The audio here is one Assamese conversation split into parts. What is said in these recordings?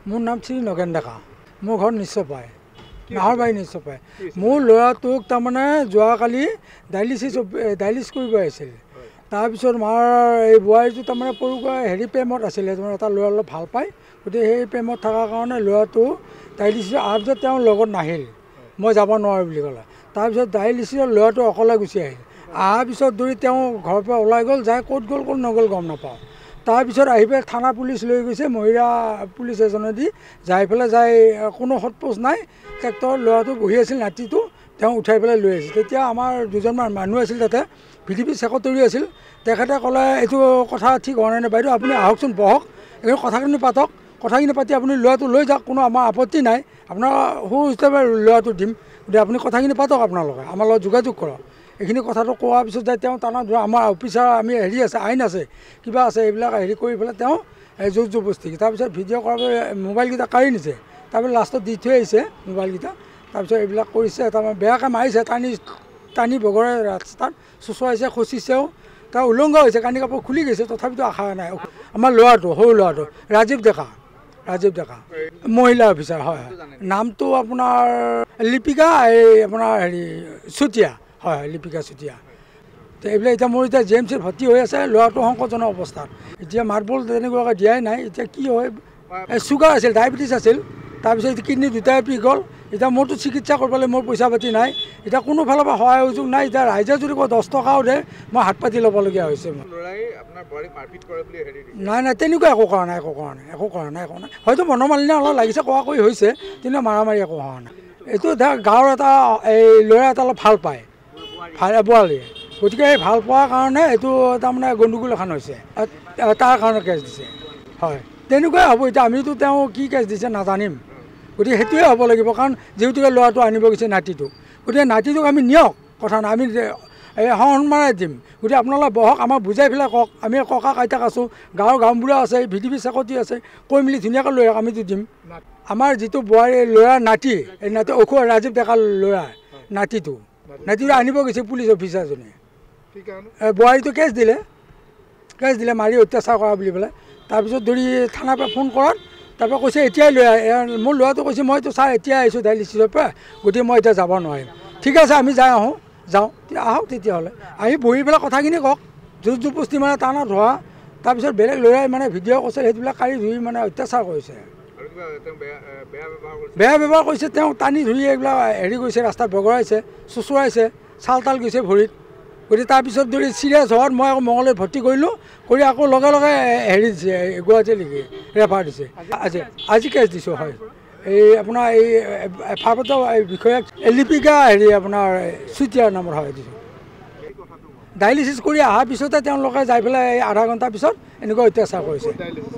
মোৰ নাম শ্ৰী নগেন ডেকা। মোৰ ঘৰ নিশ্চয়পাই, নাহৰবাৰী নিশ্চয়পাই। মোৰ ল'ৰাটোক তাৰমানে যোৱাকালি ডায়েলিচিছ কৰিব আহিছিল। তাৰপিছত মাৰ এই বোৱাৰীটো তাৰমানে হেৰি প্ৰেমত আছিলে, তাৰমানে এটা ল'ৰা অলপ ভাল পায়। গতিকে সেই প্ৰেমত থকাৰ কাৰণে ল'ৰাটো ডায়েলিচিছ অহাৰ পিছত তেওঁৰ লগত নাহিল, মই যাব নোৱাৰোঁ বুলি ক'লে। তাৰপিছত ডায়েলিচিছৰ ল'ৰাটো অকলে গুচি আহিল। অহাৰ পিছত ধৰি তেওঁ ঘৰৰ পৰা ওলাই গ'ল, যাই ক'ত গ'ল ক'ত নগ'ল গম নাপাওঁ। তাৰপিছত আহি পেলাই থানা পুলিচ লৈ গৈছে, মহিলা পুলিচ এজনেদি যাই পেলাই কোনো সৎপোচ নাই, ট্ৰেক্টৰ ল'ৰাটো বহি আছিল, নাতিটো তেওঁ উঠাই পেলাই লৈ আহিছিল। তেতিয়া আমাৰ দুজনমান মানুহ আছিল তাতে, ভিডিপি ছেক্ৰেটাৰী আছিল। তেখেতে ক'লে এইটো কথা ঠিক হোৱা নাই, বাইদেউ আপুনি আহকচোন, বহক, এই কথাখিনি পাতক, কথাখিনি পাতি আপুনি ল'ৰাটো লৈ যাওক, কোনো আমাৰ আপত্তি নাই, আপোনাৰ সৰু হিচাপে ল'ৰাটো দিম, গতিকে আপুনি কথাখিনি পাতক আপোনালোকে, আমাৰ লগত যোগাযোগ কৰক। এইখিনি কথাটো কোৱাৰ পিছত যায় তেওঁ টানা ধৰা আমাৰ অফিচাৰ আমি হেৰি আছে, আইন আছে, কিবা আছে, এইবিলাক হেৰি কৰি পেলাই তেওঁ জোৰ জবস্তি। তাৰপিছত ভিডিঅ' কৰাৰ মোবাইলকেইটা কাঢ়ি নিছে, তাৰপিছত লাষ্টত দি থৈ আহিছে মোবাইলকেইটা। তাৰপিছত এইবিলাক কৰিছে, তাৰমানে বেয়াকৈ মাৰিছে, টানি বগৰাই ৰাস্তাত চুচৰাইছে, খচিছেও, তাৰ উলংঘ হৈছে, কানি কাপোৰ খুলি গৈছে, তথাপিতো আশা নাই। আমাৰ ল'ৰাটো, সৰু ল'ৰাটো ৰাজীৱ ডেকা, মহিলা অফিচাৰ, হয় হয়। নামটো আপোনাৰ লিপিকা, এই আপোনাৰ হেৰি চুতীয়া, হয় লিপিকা চুতীয়া। এইবিলাক এতিয়া মোৰ এতিয়া GMCত ভৰ্তি হৈ আছে, ল'ৰাটো সংকটজনক অৱস্থাত। এতিয়া মাৰ্বল তেনেকুৱাকৈ দিয়াই নাই, এতিয়া কি হয়, চুগাৰ আছিল, ডায়েবেটিছ আছিল, তাৰপিছত কিডনী দুটাই পিক হ'ল। এতিয়া মোৰতো চিকিৎসা কৰিবলৈ মোৰ পইচা পাতি নাই, এতিয়া কোনো ফালৰ পৰা সহায় সুযোগ নাই। এতিয়া ৰাইজে যদি কয় 10 টকাও দে, মই হাত পাতি ল'বলগীয়া হৈছে। নাই নাই, তেনেকুৱা একো কৰা নাই, হয়তো মনোমালিন্য অলপ লাগিছে, কোৱা কৰি হৈছে, কিন্তু মাৰামাৰি একো হোৱা নাই। এইটো গাঁৱৰ এটা এই ল'ৰা এটা অলপ ভাল পায়, বোৱাৰীয়ে, গতিকে এই ভাল পোৱাৰ কাৰণে এইটো তাৰমানে গণ্ডগোল এখন হৈছে, তাৰ কাৰণে কেছ দিছে, হয় তেনেকুৱাই হ'ব। এতিয়া আমিতো তেওঁ কি কেছ দিছে নাজানিম, গতিকে সেইটোৱে হ'ব লাগিব, কাৰণ যিহেতুকে ল'ৰাটো আনিব গৈছে নাতিটোক, গতিকে নাতিটোক আমি নিয়ক, কথা নাই, আমি সন্মানে দিম। গতিকে আপোনালোকে বহক, আমাক বুজাই পেলাই কওক, আমি ককা আইতাক আছোঁ, গাঁৱৰ গাঁওবুঢ়া আছে, ভিডিপি ছেক্ৰেটাৰী আছে, কৈ মেলি ধুনীয়াকৈ লৈ আহক, আমিতো দিম। আমাৰ যিটো বোৱাৰী ল'ৰাৰ নাতি, এই নাতি ৰাজীৱ ডেকাৰ ল'ৰা নাতিটো আনিব গৈছে পুলিচ অফিচাৰজনে, বোৱাৰীটো কেছ দিলে মাৰি অত্যাচাৰ কৰা বুলি পেলাই। তাৰপিছত ধৰি থানাৰ পৰা ফোন কৰাত তাৰপৰা কৈছে এতিয়াই লৈ আহ। মোৰ ল'ৰাটো কৈছে মইতো ছাৰ এতিয়াই আহিছোঁ ডায়েলিচিছৰ পৰা, গতিকে মই এতিয়া যাব নোৱাৰিম। ঠিক আছে আমি যাওঁ, আহক তেতিয়াহ'লে, আহি বহি পেলাই কথাখিনি কওক, জোৰ জবস্তি মানে টানা ধৰা, তাৰপিছত বেলেগ ল'ৰাই মানে ভিডিঅ' কৰিছে, সেইবিলাক কাঢ়ি ধুই মানে অত্যাচাৰ কৰিছে, বেয়া ব্যৱহাৰ কৰিছে। তেওঁ টানি ধৰি এইবিলাক হেৰি কৰিছে, ৰাস্তাত বগৰাইছে, চুচৰাইছে, চাল তাল গৈছে ভৰিত। গতিকে তাৰপিছত ধৰি চিৰিয়াছ হোৱাত মই আকৌ মঙলদৈত ভৰ্তি কৰিলোঁ, কৰি আকৌ লগে লগে হেৰি দিছে, গুৱাহাটীলৈকে ৰেফাৰ দিছে। আজি কেছ দিছোঁ, হয় এই আপোনাৰ এই ভাৰপ্ৰাপ্ত বিষয়াক লিপিকা হেৰি আপোনাৰ চুতীয়াৰ নামত হয় দিছোঁ। ডায়েলিচিছ কৰি অহাৰ পিছতে তেওঁলোকে যাই পেলাই এই আধা ঘণ্টাৰ পিছত এনেকুৱা অত্যাচাৰ কৰিছে,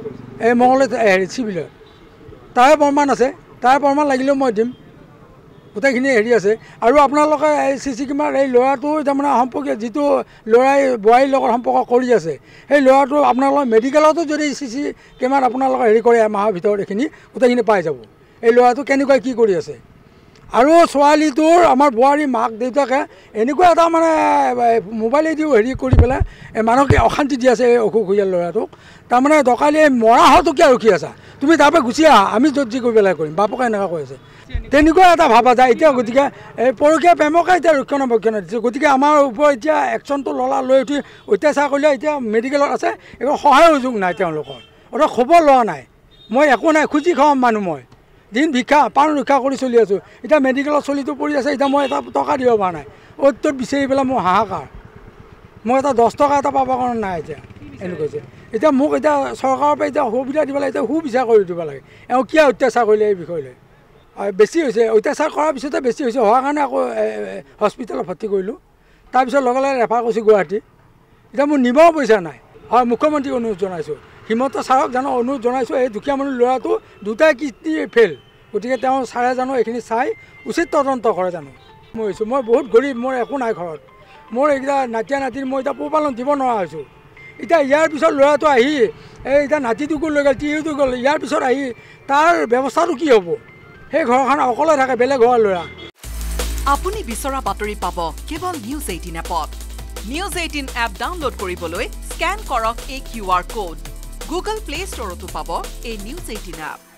এই মঙলদৈত হেৰি চিভিলত। তাৰে প্ৰমাণ আছে, তাৰ প্ৰমাণ লাগিলেও মই দিম, গোটেইখিনি হেৰি আছে। আৰু আপোনালোকে এই CC কেমেৰাৰ এই ল'ৰাটো তাৰমানে সম্পৰ্কীয় যিটো ল'ৰাই বোৱাৰীৰ লগত সম্পৰ্ক কৰি আছে, সেই ল'ৰাটো আপোনালোকে মেডিকেলতো যদি CC কেমেৰাত আপোনালোকে হেৰি কৰে এমাহৰ ভিতৰত, এইখিনি গোটেইখিনি পাই যাব, এই ল'ৰাটো কেনেকুৱা কি কৰি আছে। আৰু ছোৱালীটোৰ আমাৰ বোৱাৰীৰ মাক দেউতাকে এনেকুৱা এটা মানে মোবাইলেদিও হেৰি কৰি পেলাই মানুহক অশান্তি দি আছে, এই অসুখীয়া ল'ৰাটোক। তাৰমানে দকালি মৰা হওঁতো কিয় ৰখি আছা, তুমি তাৰ পৰা গুচি আহা, আমি য'ত যি কৰি পেলাই কৰিম, বাপকে এনেকুৱা কৈ আছে, তেনেকুৱা এটা ভাবা যায় এতিয়া। গতিকে এই পৰকীয়া প্ৰেমকে এতিয়া ৰক্ষণাবেক্ষণ দিছে, গতিকে আমাৰ ওপৰত এতিয়া একশ্যনটো লৈ উঠি অত্যাচাৰ কৰিলে, এতিয়া মেডিকেলত আছে, একো সহায় সুযোগ নাই তেওঁলোকৰ, অৰ্থাৎ খবৰ লোৱা নাই। মই একো নাই, খুজি খাওঁ মানুহ, মই দিন পাণ ৰক্ষা কৰি চলি আছোঁ। এতিয়া মেডিকেলত চলিটো পৰি আছে, এতিয়া মই এটা টকা দিব পৰা নাই, অ'ত ত'ত বিচাৰি পেলাই মোৰ হাহাকাৰ, মই এটা 10 টকা এটা পাবৰ কাৰণে নাই এতিয়া, এনেকুৱা হৈছে। এতিয়া মোক এতিয়া চৰকাৰৰ পৰা এতিয়া সুবিধা দিব লাগে, এতিয়া সুবিচাৰ কৰি দিব লাগে, এওঁ কিয় অত্যাচাৰ কৰিলে এই বিষয়লৈ। বেছি হৈছে, অত্যাচাৰ কৰাৰ পিছতে বেছি হৈছে, হোৱাৰ কাৰণে আকৌ হস্পিটেলত ভৰ্তি কৰিলোঁ। তাৰপিছত লগে লগে ৰেফাৰ কৰিছোঁ গুৱাহাটী। এতিয়া মোৰ নিবও পইচা নাই, হয় মুখ্যমন্ত্ৰীক অনুৰোধ জনাইছোঁ, হিমন্ত ছাৰক জানো অনুৰোধ জনাইছোঁ, এই দুখীয়া মানুহ ল'ৰাটো দুটাই কিডনী ফেইল, গতিকে তেওঁ ছাৰে জানো এইখিনি চাই উচিত তদন্ত কৰে জানো। মই বহুত গৰীব, মোৰ একো নাই ঘৰত, মোৰ এইকেইটা নাতিয়া নাতিৰ মই এতিয়া পোহপালন দিব নোৱাৰা হৈছোঁ। এতিয়া ইয়াৰ পিছত ল'ৰাটো আহি এই এতিয়া নাতিটোকো লৈ গ'ল, তিৰিটো গ'ল, ইয়াৰ পিছত আহি তাৰ ব্যৱস্থাটো কি হ'ব, সেই ঘৰখন অকলে থাকে, বেলেগ ঘৰৰ ল'ৰা। আপুনি বিচৰা বাতৰি পাব কেৱল News 18 এপত। News 18 এপ ডাউনলোড কৰিবলৈ স্কেন কৰক এই QR কোড। Google Play Storeতো পাব এই News 18 এপ।